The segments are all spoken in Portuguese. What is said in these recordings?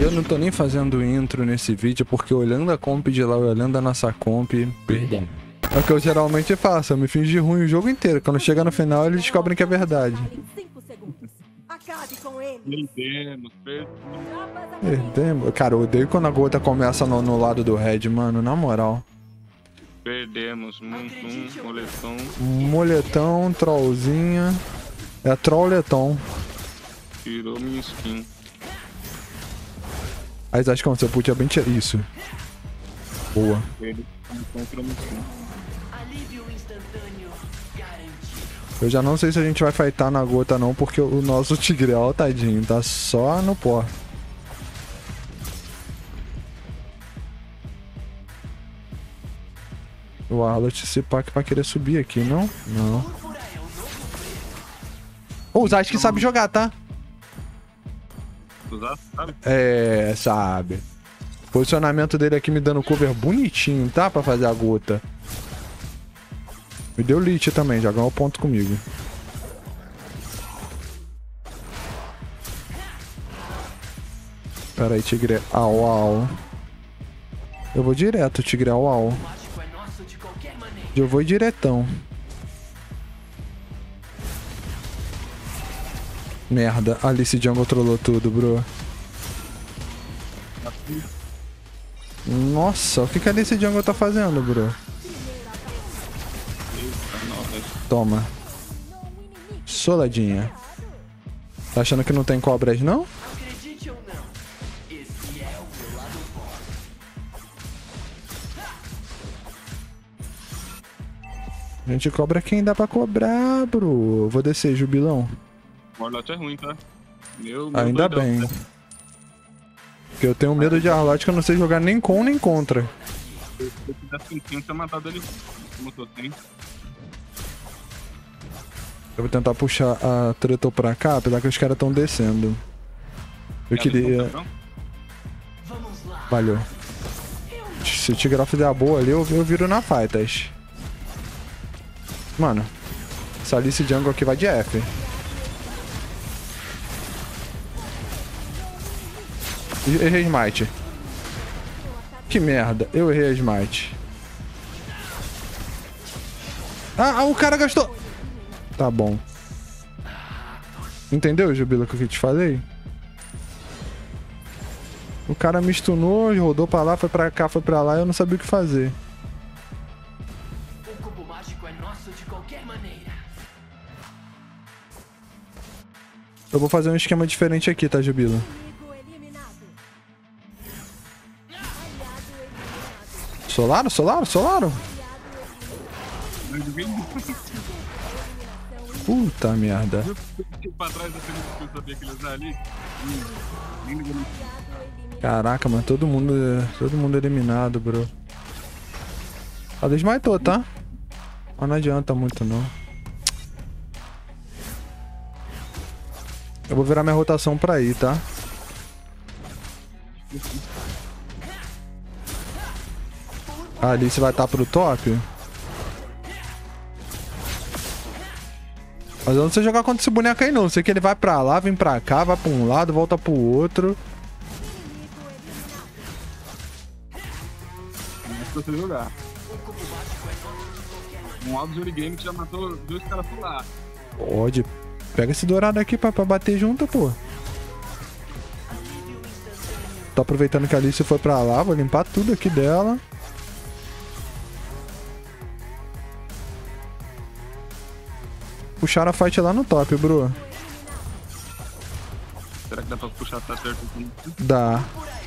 Eu não tô nem fazendo intro nesse vídeo, porque olhando a comp de lá e olhando a nossa comp, perdão. É o que eu geralmente faço, eu me fingo de ruim o jogo inteiro. Quando chega no final, eles descobrem que é verdade. Perdemos. Cara, eu odeio quando a gota começa no lado do Red, mano, na moral. Perdemos. Moletão. Moletão, trollzinha. É trolleton. Tirou minha skin. Aí acho que o seu put é bem tirado. Isso. Boa. Eu já não sei se a gente vai fightar na gota não, porque o nosso Tigreal, tadinho, tá só no pó. O Arlott se pá que vai querer subir aqui, não? Não. O Zayt que sabe jogar, tá? O Zayt sabe? É, sabe. O posicionamento dele aqui me dando cover bonitinho, tá? Pra fazer a gota. Me deu lit também, já ganhou ponto comigo. Pera aí, Tigre. Au, au. Eu vou direto, Tigre. Au, au. Eu vou diretão. Merda, Alice Jungle trollou tudo, bro. Nossa, o que a Alice Jungle tá fazendo, bro? Toma. Soladinha. Tá achando que não tem cobras, não? A gente cobra quem dá pra cobrar, bro. Vou descer, Jubilão. O Arlott é ruim, tá? Meu Ainda doidão, bem. né? Porque eu tenho medo de Arlott que eu não sei jogar nem com nem contra. Se eu tivesse sentindo, tinha matado ele como eu tô sem. Eu vou tentar puxar a Turtle pra cá, apesar que os caras estão descendo. Eu queria... Valeu. Se o Tigreal fizer a boa ali, eu viro na fightas. Mano, essa Alice Jungle aqui vai de F. Errei smite. Que merda, eu errei a smite. Ah, o cara gastou... Tá bom. Entendeu, Jubilo, o que eu te falei? O cara me stunou, rodou pra lá, foi pra cá, foi pra lá e eu não sabia o que fazer. O cubo mágico é nosso de qualquer maneira. Eu vou fazer um esquema diferente aqui, tá, Jubilo? Solaro, Solaro, Solaro! Puta merda. Pra trás da frente que eu sabia que eles ali. Caraca, mano, todo mundo eliminado, bro. Ela desmaitou, tá? Mas não adianta muito, não. Eu vou virar minha rotação pra ir, tá? A Alice vai estar pro top? Mas eu não sei jogar contra esse boneco aí não. Eu sei que ele vai pra lá, vem pra cá, vai pra um lado, volta pro outro. Não é pra você jogar. Um alto de game que já matou 2 caras por lá. Pode. Pega esse dourado aqui pra bater junto, pô. Tô aproveitando que a Alice foi pra lá, vou limpar tudo aqui dela. Puxaram a fight lá no top, bro. Será que dá pra puxar tá certo aqui? Dá.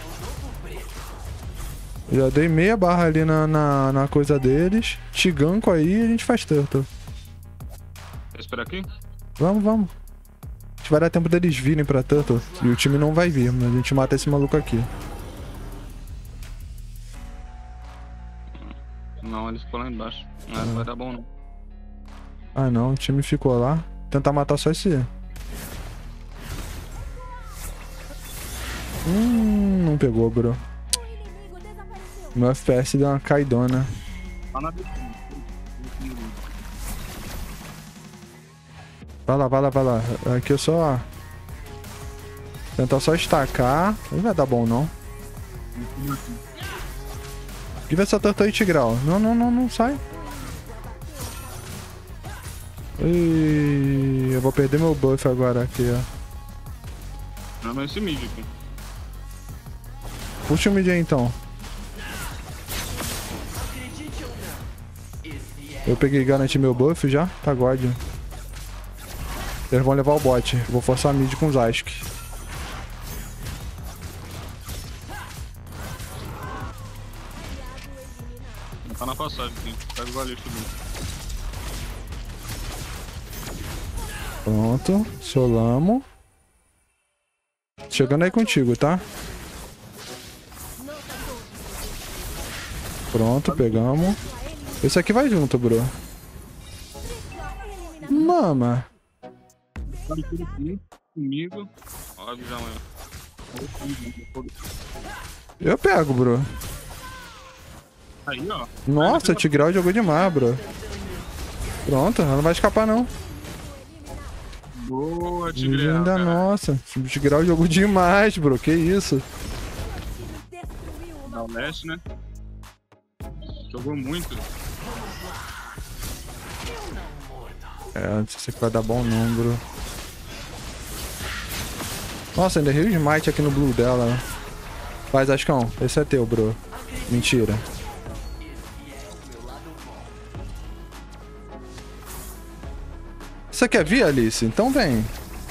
Já dei meia barra ali na coisa deles. Te ganco aí e a gente faz turtle. Quer esperar aqui? Vamos, vamos. A gente vai dar tempo deles virem pra turtle. E o time não vai vir, mas a gente mata esse maluco aqui. Não, ele ficou lá embaixo. Não vai dar bom não. Ah não, o time ficou lá. Tentar matar só esse. Não pegou, bro. Meu FPS deu uma caidona. Vai lá, vai lá, vai lá. Aqui eu só... Tentar só estacar. Não vai dar bom, não. E ver essa torta aí, Tigral. Não, não, não, não sai. Ih, eu vou perder meu buff agora aqui, ó. Não, mas esse mid aqui. Puxa o mid aí, então. Eu peguei garante meu buff já. Tá God. Eles vão levar o bot. Vou forçar a mid com os Zask. Tá na passagem aqui. Pega o valete também. Pronto. Solamo. Chegando aí contigo, tá? Pronto, pegamos. Esse aqui vai junto, bro. Mama. Tá tudo aqui. Comigo. Ó, a visão aí. Eu pego, bro. Aí, ó. Nossa, o Tigral jogou demais, bro. Pronto, ela não vai escapar, não. Boa, Tigreal. Linda, nossa. O Tigral jogou demais, bro. Que isso? Dá o leste, né? Jogou muito. Não sei se vai dar bom não, bro. Nossa, ainda errei o smite aqui no blue dela. Vai, Zascão. Esse é teu, bro. Mentira. Você quer vir, Alice? Então vem.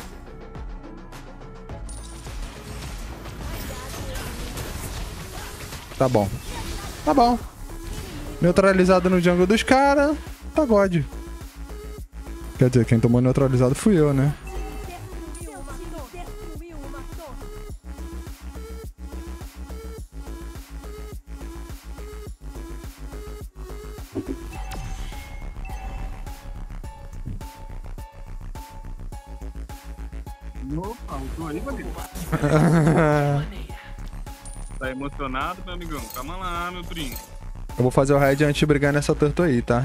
Tá bom. Tá bom. Neutralizado no jungle dos caras. Tá God. Quer dizer, quem tomou neutralizado fui eu, né? Opa, eu tô aí, Valete. Tá emocionado, meu amigão? Calma lá, meu primo. Eu vou fazer o raid antes de brigar nessa torta aí, tá?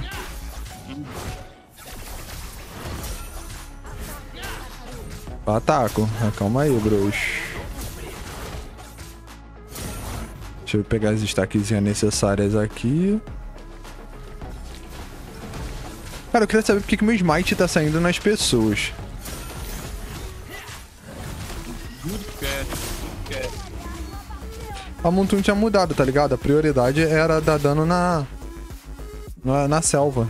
Ataco. Calma aí, bros. Deixa eu pegar as stackezinhas necessárias aqui. Cara, eu queria saber por que meu smite tá saindo nas pessoas. A Moonton tinha mudado, tá ligado? A prioridade era dar dano na selva.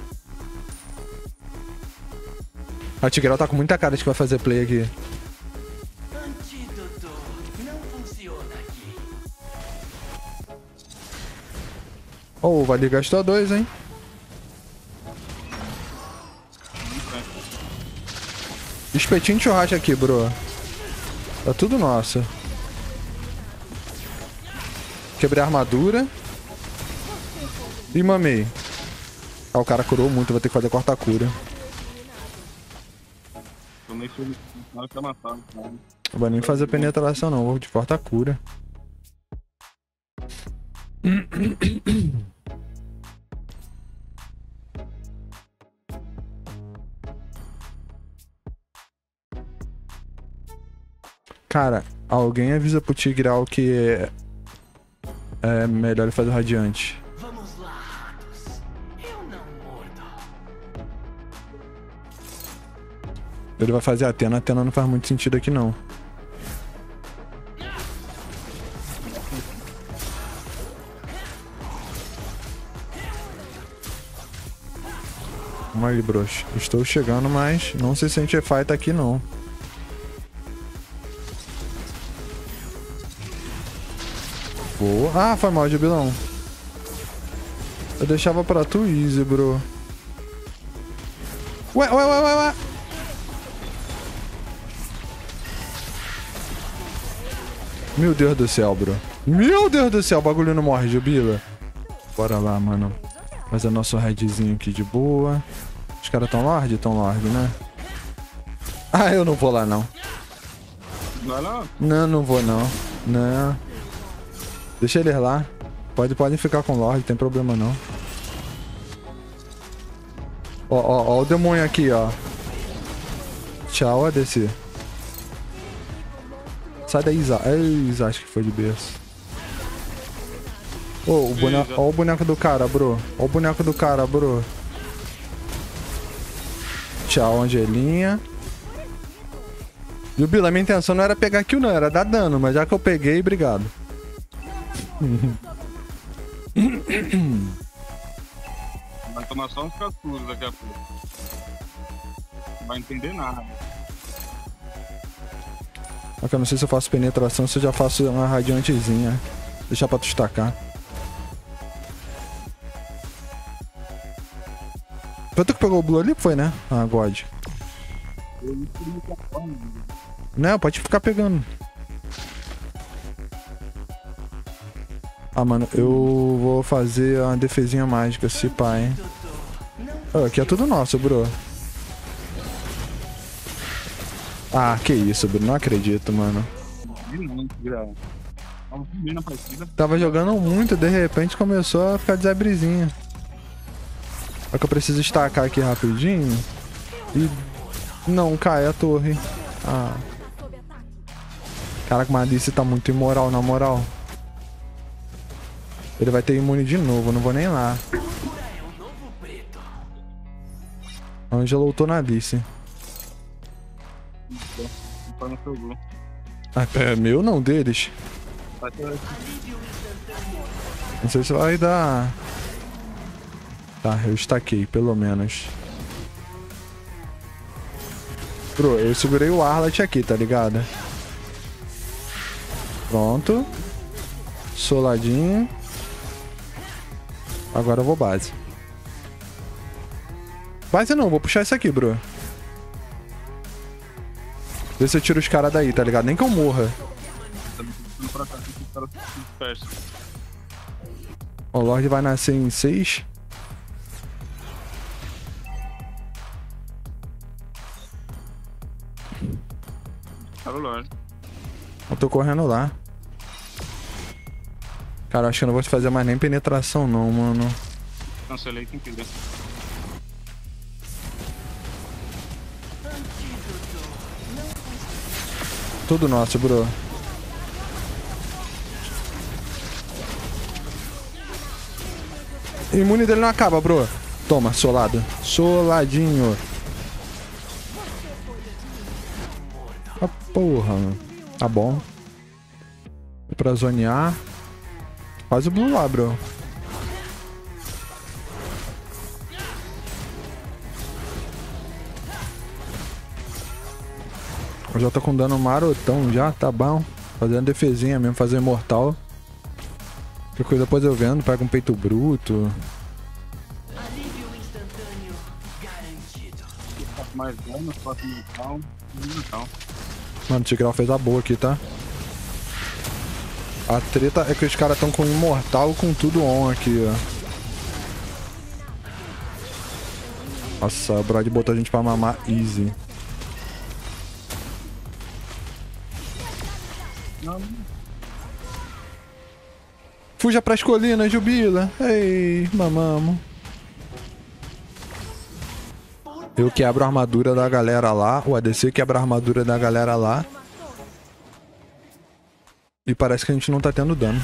A Tigreal tá com muita cara de que vai fazer play aqui. Antídoto não funciona aqui. Oh, o Valir gastou 2, hein? Espetinho de churrasco aqui, bro. Tá tudo nosso. Quebrei a armadura. E mamei. Ah, o cara curou muito, vou ter que fazer corta-cura. Também foi na tá matado, cara. Não vou nem fazer penetração não, vou de corta-cura. Cara, alguém avisa pro Tigreal que é melhor ele fazer o radiante. Vamos lá, ratos. Eu não mordo. Ele vai fazer a Athena não faz muito sentido aqui não. Vamos aí, bros. Estou chegando, mas não se sente fight aqui não. Boa. Ah, foi mal, Jubilão. Eu deixava pra tu easy, bro. Ué. Meu Deus do céu, bro. Meu Deus do céu, o bagulho não morre, Jubila. Bora lá, mano. Fazer nosso raidzinho aqui de boa. Os caras tão Lorde? Tão Lorde, né? Ah, eu não vou lá, não. Vai lá. Não, não vou, não. Não. Deixa eles lá. Podem ficar com o Lorde, não tem problema, não. Ó o demônio aqui, ó. Tchau, ADC. Sai daí, Isa. Ei, Isa, acho que foi de berço. Ô, ó o boneco do cara, bro. Ó o boneco do cara, bro. Tchau, Angelinha. Jubila, minha intenção não era pegar kill, não. Era dar dano. Mas já que eu peguei, obrigado. Vai tomar só uns capturas daqui a pouco. Não vai entender nada. Ok, eu não sei se eu faço penetração ou se eu já faço uma radiantezinha. Deixar pra tu destacar. Foi tu que pegou o Blue ali? Foi, né? Ah, God. Não, pode ficar pegando. Ah, mano, eu vou fazer uma defesinha mágica, se pá, hein. Oh, aqui é tudo nosso, bro. Ah, que isso, bro. Não acredito, mano. Tava jogando muito, de repente começou a ficar desabrezinha. Só que eu preciso estacar aqui rapidinho. E não cai a torre. Ah. Caraca, mas a Alice tá muito imoral, na moral. Ele vai ter imune de novo, eu não vou nem lá. A Angela lutou na Alice. Ah, é meu não, deles. Não sei se vai dar. Tá, eu estaquei, pelo menos. Bro, eu segurei o Arlet aqui, tá ligado? Pronto. Soladinho. Agora eu vou base. Base não, vou puxar isso aqui, bro. Vê se eu tiro os caras daí, tá ligado? Nem que eu morra. O Lorde vai nascer em 6. Cara, o Lorde. Eu tô correndo lá. Cara, acho que eu não vou fazer mais nem penetração não, mano. Cancelei quem quiser. Tudo nosso, bro. O imune dele não acaba, bro. Toma, solado. Soladinho. Ah, porra, mano. Tá bom. Pra zonear. Faz o blue lá, bro. Eu já tô com dano marotão já, tá bom. Fazendo defesinha mesmo, fazer imortal. Que coisa depois eu vendo, pega um peito bruto. Alívio instantâneo garantido. Mais dano, faço mental. Mano, o Tigral fez a boa aqui, tá? A treta é que os caras estão com imortal com tudo on aqui, ó. Nossa, o Brad botou a gente pra mamar easy. Fuja pras colinas, Jubila. Ei, mamamos. Eu quebro a armadura da galera lá. O ADC quebra a armadura da galera lá. E parece que a gente não tá tendo dano.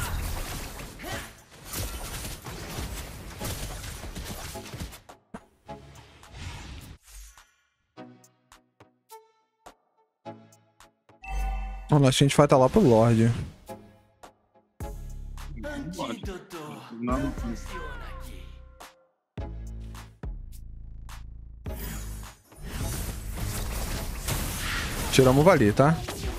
Vamos lá, a gente vai estar lá pro Lorde. Antídoto Não. funciona aqui. Tiramos o Vali, tá?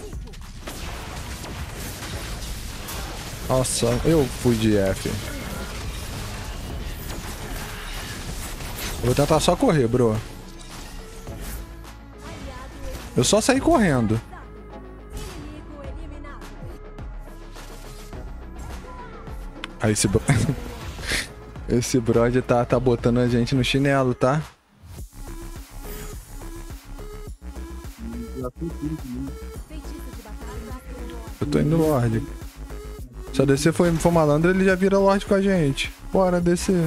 Nossa, eu fui de F. Eu vou tentar só correr, bro. Eu só saí correndo. Aí esse brode tá botando a gente no chinelo, tá? Eu tô indo Lorde. Se a DC for malandro, ele já vira Lorde com a gente. Bora, DC.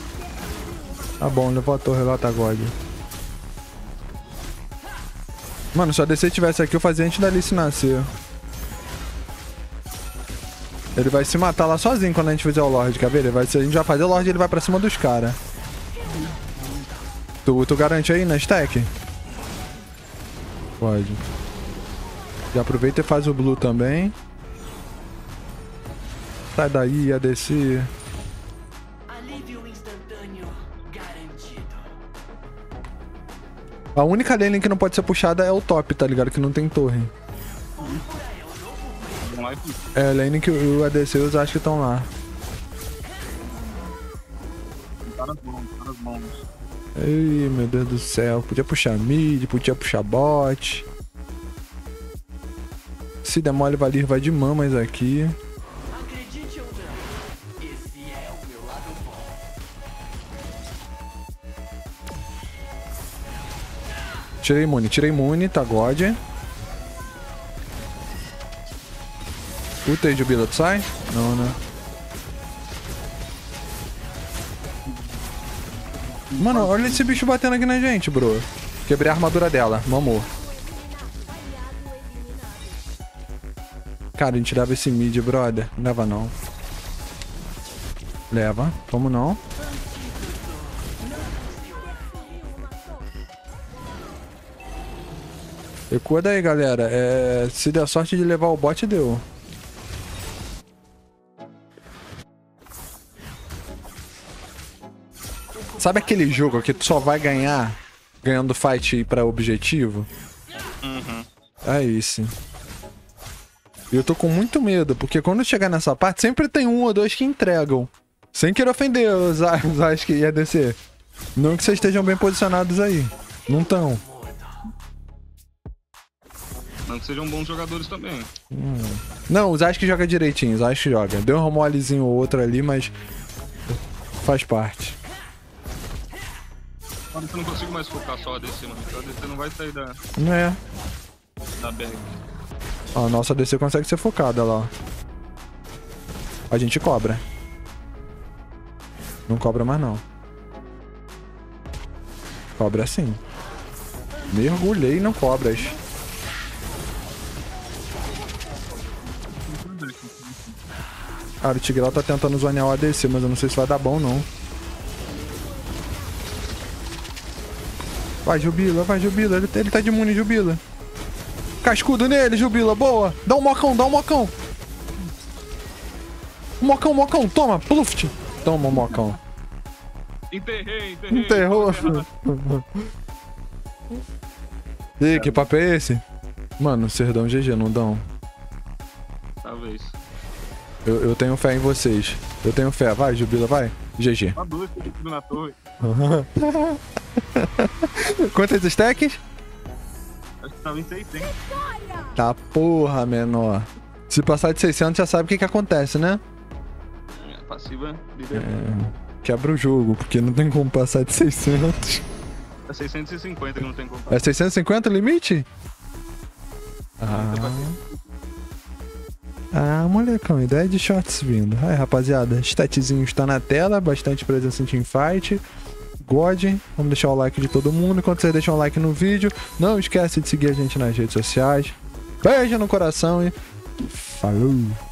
Tá bom, levou a torre lá, tá God. Mano, se o ADC tivesse aqui, eu fazia antes da Alice nascer. Ele vai se matar lá sozinho quando a gente fizer o Lorde, quer ver? A gente vai fazer o Lorde e ele vai pra cima dos caras. Tu garante aí na stack? Pode. Já aproveita e faz o Blue também. Sai daí, ADC. Alívio instantâneo garantido. A única lane que não pode ser puxada é o top, tá ligado? Que não tem torre. Vamos lá e puxa. É a lane que o ADC usa, acho que estão lá. Caras bons. Ei, meu Deus do céu. Podia puxar mid, podia puxar bot. Se der mole, Valir vai de mamas aqui. Acredite ou não, esse é o meu lado bom. Tirei imune, tá God. Puta aí, Jubila, tu sai? Não, né? Mano, olha esse bicho batendo aqui na gente, bro. Quebrei a armadura dela, mamou. Cara, a gente leva esse mid, brother. Não leva não. Leva, como não? Recua daí, galera. Se der sorte de levar o bot, deu. Sabe aquele jogo que tu só vai ganhar ganhando fight pra objetivo? Uhum. É isso. E eu tô com muito medo, porque quando chegar nessa parte, sempre tem um ou dois que entregam. Sem querer ofender os Ask e ADC. Não que vocês estejam bem posicionados aí. Não tão. Não que sejam bons jogadores também. Não, os Ask joga direitinho, os Ask joga. Deu um molezinho ou outro ali, mas faz parte. Agora eu não consigo mais focar só a ADC, mano. A ADC não vai sair da BR. Ó, a nossa ADC consegue ser focada lá, ó. A gente cobra. Não cobra mais não. Cobra sim. Mergulhei no cobras. Cara, o Tigreal tá tentando zonear o ADC, mas eu não sei se vai dar bom não. Vai, Jubila, ele tá de imune, Jubila. Cascudo nele, Jubila, boa. Dá um mocão, dá um mocão. Mocão, toma, pluft. Toma, mocão. Enterrei. Enterrou. E aí, que papo é esse? Mano, Serdão GG, não dão. Talvez. Eu tenho fé em vocês. Eu tenho fé, vai, Jubila, vai. GG. Tá doido, tudo na torre. Quantas stacks? Acho que tava em 600. Tá porra, menor. Se passar de 600 já sabe o que acontece, né? Passiva, líder. Quebra o jogo, porque não tem como passar de 600. É 650 que não tem como. É 650 o limite? Molecão, ideia de shorts vindo. Aí, rapaziada, statzinho está na tela, bastante presença em teamfight. God, vamos deixar o like de todo mundo. Enquanto vocês deixam o like no vídeo, não esquece de seguir a gente nas redes sociais. Beijo no coração e falou!